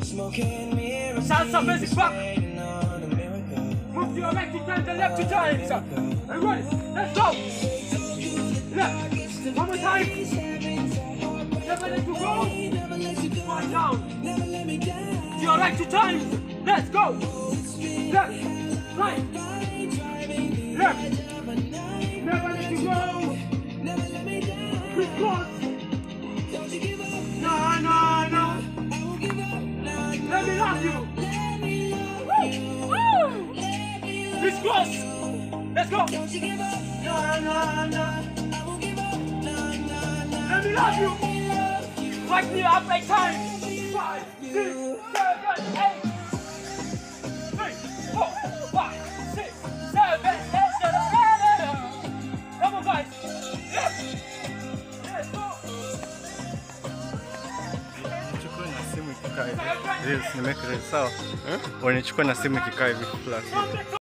Salsa music back. Move to your right to time, the left to times. And ready, let's go. Left, one more time. Never let you go. One down. To your right to times. Let's go. Left, right, left. Never let you go. Crisscross. No. Let me love you. Woo! Crisscross. Let's go. No. Let me love you. Wake me up 8 times. 5, 6, 7, 8. 3, 4, 5, 6, 7, 8. Come on, guys. Let's go. Nimeweka sawa. Wanichukua na simu ikikaa hivi flash.